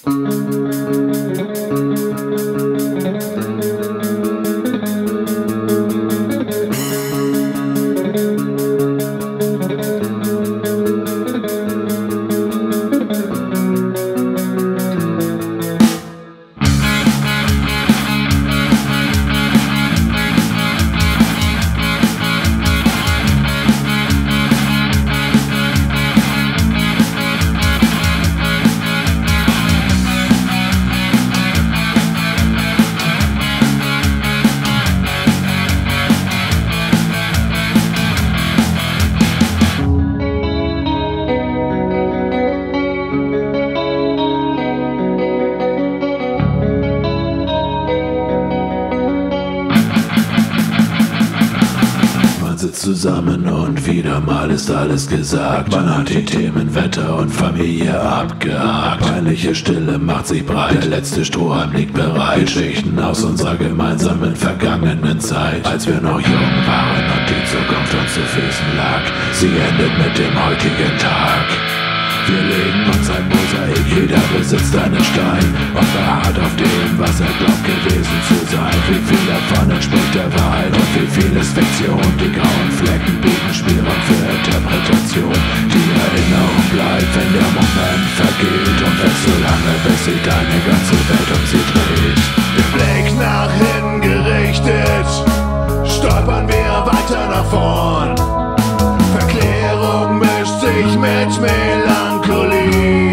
Zusammen und wieder mal ist alles gesagt. Man hat die Themen Wetter und Familie abgehakt. Peinliche Stille macht sich breit, der letzte Strohhalm liegt bereit. Geschichten aus unserer gemeinsamen vergangenen Zeit, als wir noch jung waren und die Zukunft uns zu Füßen lag. Sie endet mit dem heutigen Tag. Wir legen uns ein Mosaik, jeder besitzt einen Stein und beharrt auf dem, was er glaubt gewesen zu sein. Wie viel davon entspricht der Wahrheit und wie viel ist Fiktion? Die grauen Flecken bieten Spielraum für Interpretation. Die Erinnerung bleibt, wenn der Moment vergeht und wächst so lange, bis sich deine ganze Welt um sie dreht. Der Blick nach hinten gerichtet, stolpern wir weiter nach vorn. Verklärung mischt sich mit Melancholie.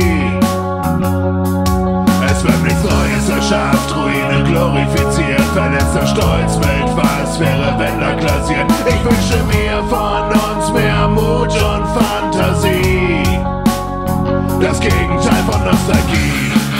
Es wird nichts Neues erschafft, Ruine glorifiziert, verletzter Stolz mit was wäre, wenn da klassiert. Ich wünsche mir von uns mehr Mut und Fantasie, das Gegenteil von Nostalgie.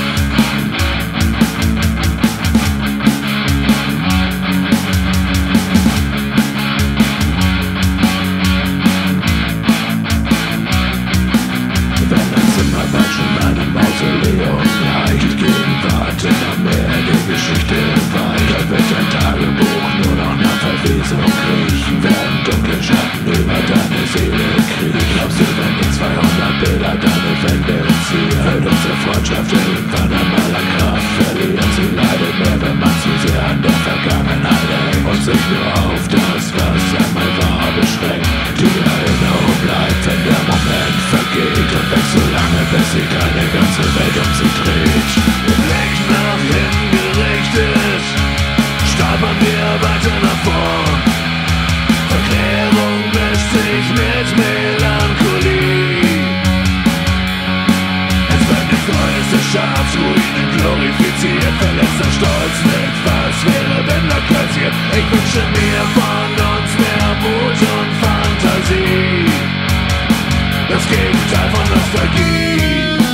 Freundschaft irgendwann einmal an Kraft verlieren. Sie leidet mehr, wenn man zu sehr an der Vergangenheit hängt und sich nur auf das, was einmal war, beschränkt. Die Erinnerung bleibt, wenn der Moment vergeht und wächst so lange, bis sich deine ganze Welt um sie dreht. Der Blick nach hinten gerichtet, stolpern wir weiter nach vorn. Verklärung mischt sich mit Melancholie. Schafft, Ruinen glorifiziert, verletzter Stolz mit was wäre, wenn da kassiert. Ich wünsche mir von uns mehr Mut und Fantasie, das Gegenteil von Nostalgie.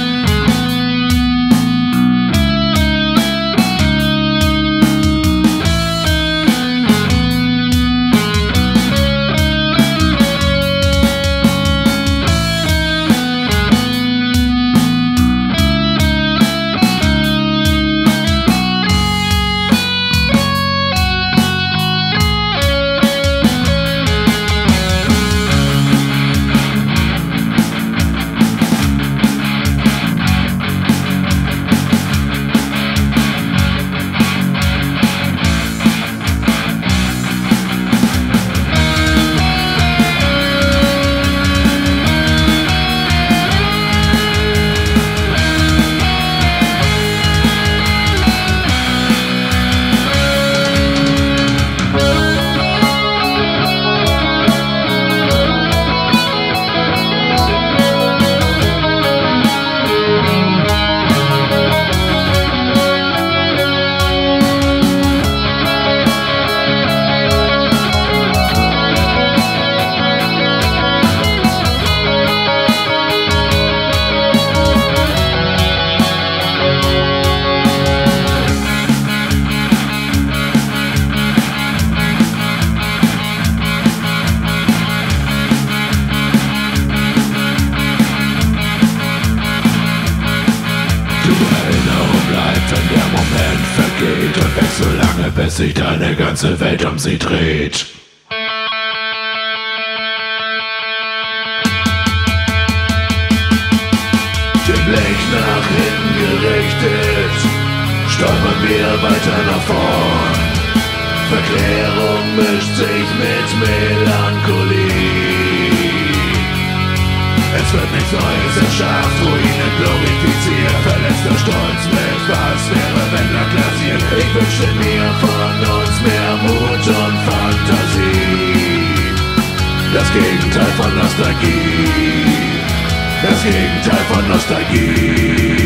So lange, bis sich deine ganze Welt um sie dreht. Der Blick nach hinten zielgerichtet stolpern wir weiter nach vorn. Verklärung mischt sich mit Melancholie. Es wird nichts Neues erschafft, Ruinen glorifiziert, verletzter Stolz mit was wäre, wenn er klassiert. Ich wünsche mir von uns mehr Mut und Fantasie. Das Gegenteil von Nostalgie. Das Gegenteil von Nostalgie.